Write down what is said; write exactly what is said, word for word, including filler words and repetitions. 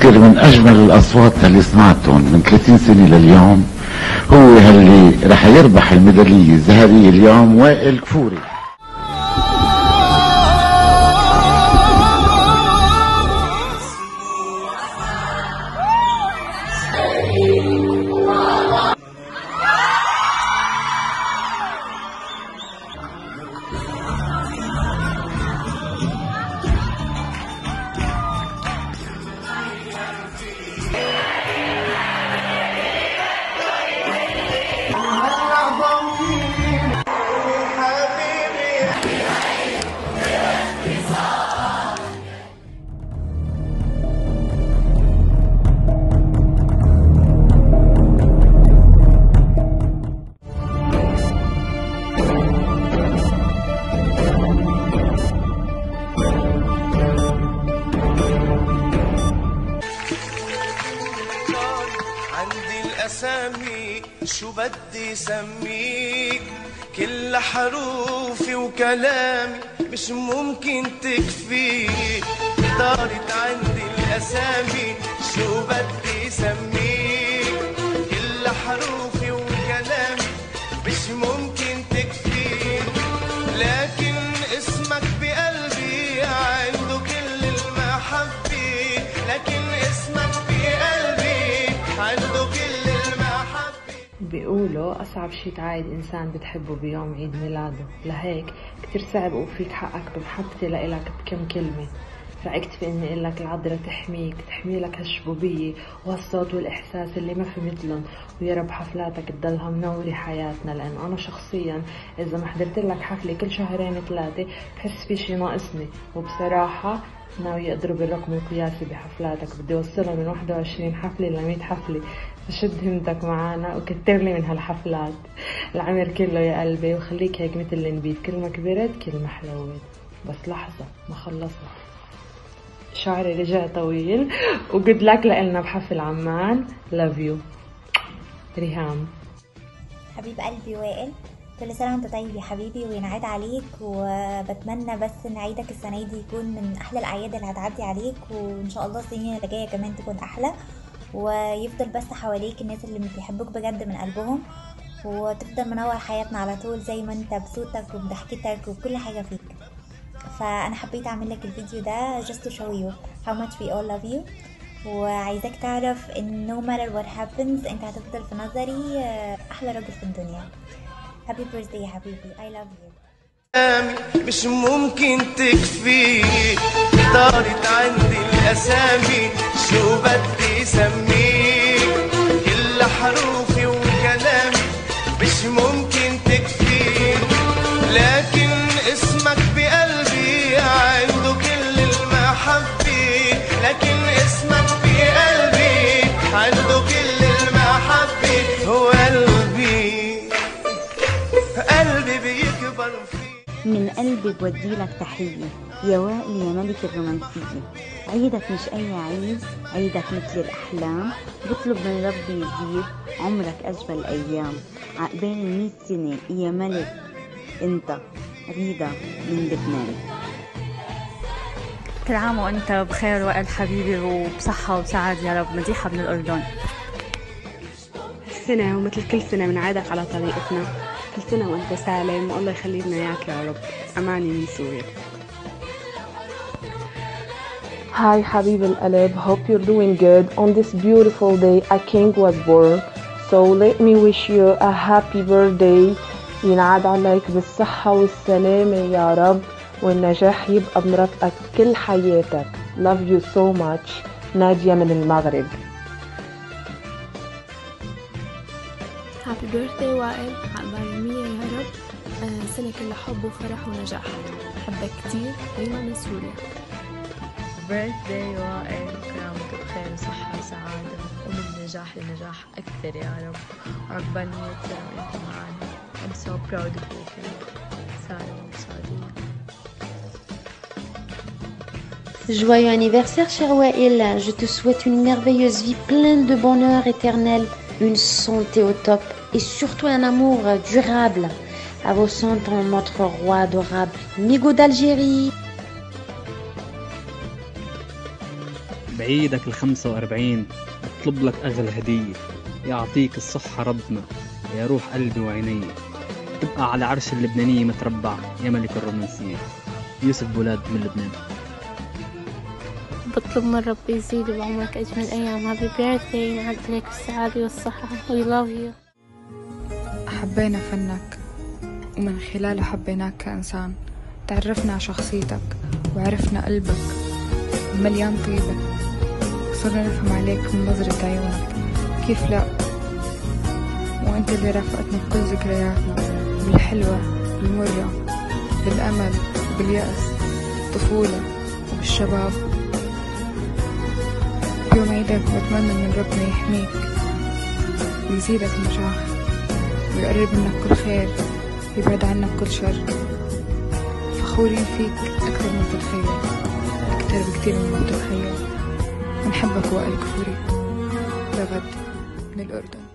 بفتكر من اجمل الاصوات اللي سمعتهم من ثلاثين سنه لليوم هو اللي رح يربح الميداليه الذهبيه اليوم، وائل كفوري. أسامي شو بدي سميك، كل حروفي وكلامي مش ممكن تكفيك. دارت عندي الأسامي شو بدي سميك، كل حروفي وكلامي مش ممكن تكفيك. لكن اسمك بقلبي عنده كل المحبة، لكن اسمك بقلبي عنده كل بيقولوا أصعب شي تعايد إنسان بتحبه بيوم عيد ميلاده، لهيك كتير صعب أوفيك حقك بمحبتي لإلك بكم كلمة. رأيت في إني إلك العذرة تحميك، تحمي لك هالشبوبية وهالصوت والإحساس اللي ما في مثلن، ويا رب حفلاتك تضلها منورة حياتنا. لأنه أنا شخصيا إذا ما حضرت لك حفلة كل شهرين ثلاثة بحس في شي ناقصني، وبصراحة ناوي أضرب الرقم القياسي بحفلاتك، بدي أوصلها من واحد وعشرين حفلة ل مية حفلة. فشد همتك معانا وكتر لي من هالحفلات العمر كله يا قلبي، وخليك هيك مثل النبيت، كل ما كبرت كل ما حلوت. بس لحظة ما خلصنا، شعري رجع طويل وجود لك لنا بحفل عمان. لاف يو ريهام. حبيب قلبي وائل، كل سنة وانت طيب يا حبيبي وينعاد عليك، وبتمنى بس ان عيدك السنة دي يكون من احلى الاعياد اللي هتعدي عليك، وان شاء الله السنين اللي جاية كمان تكون احلى، ويفضل بس حواليك الناس اللي بيحبوك بجد من قلبهم، وتفضل منور حياتنا على طول زي ما انت بصوتك وبضحكتك وكل حاجة فيك. فانا حبيت اعمل لك الفيديو ده just to show you how much we all love you، وعايزاك تعرف ان no matter what happens انت هتفضل في نظري احلى راجل في الدنيا. happy birthday يا حبيبي، I love you. مش ممكن تكفيك، دارت عندي الأسامي شو بدي سميك، كل حروفي وكلامي مش ممكن تكفيك. لكن اسمك بقلبي عنده كل المحبة، لكن اسمك بقلبي عنده كل المحبة. هو قلبي قلبي بيكبر فيه. من قلبي بودي لك تحية يا وائل يا ملك الرومانسية. عيدك مش أي عيد، عيدك مثل الأحلام. بطلب من ربي يزيد عمرك أجمل الأيام، عقبال المية سنة يا ملك. أنت ريدا من لبنان. كل عام وأنت بخير وائل حبيبي وبصحة وسعادة يا رب. مديحة من الأردن. السنة ومثل كل سنة بنعيدك على طريقتنا، كل سنة وانت سالم والله يخلي لنا اياك يا رب. اماني من سوريا. Hi حبيب القلب, hope you're doing good. On this beautiful day a king was born, so let me wish you a happy birthday. ينعاد عليك بالصحة والسلامة يا رب، والنجاح يبقى بمرافقك كل حياتك. Love you so much. نادية من المغرب. هابي بيرثداي وائل، عقبال المية يا رب. آه سنة كلها حب وفرح ونجاح. بحبك كتير. ريما من سوريا. بيرثداي وائل، كل عام وانت بخير وصحة وسعادة ومن نجاح لنجاح أكثر يا رب، وعقبال مية سنة وانت معانا. I'm so proud of you. سارة من السعودية. Joyeux anniversaire cher Wael, je te souhaite une merveilleuse vie pleine de bonheur éternel, une santé au top et surtout un amour durable. À vos cent ans notre roi adorable, Migo d'Algérie. بعيدك الخمسة وأربعين اطلب لك أغلى هدية، يعطيك الصحة ربنا يا روح قلبي وعيني، تبقى على عرش اللبنانية متربع يا ملك الرومانسية. يوسف بولاد من لبنان. بطلب من ربي يزيد بعمرك أجمل أيام. Happy birthday، ينعاد عليك بالسعادة والصحة. We love you. حبينا فنك ومن خلاله حبيناك كإنسان، تعرفنا على شخصيتك وعرفنا قلبك مليان طيبة، صرنا نفهم عليك من نظرة عيونك. كيف لا، وانت اللي رافقتنا بكل ذكرياتنا، بالحلوة بالمرة، بالأمل باليأس، بالطفولة وبالشباب. يوم عيدك بتمنى من ربنا يحميك ويزيدك نجاح ويقرب منك كل خير ويبعد عنك كل شر. فخورين فيك أكثر ما تتخيل، أكثر بكتير مما تتخيل. ونحبك وائل كفوري. لغد من الأردن.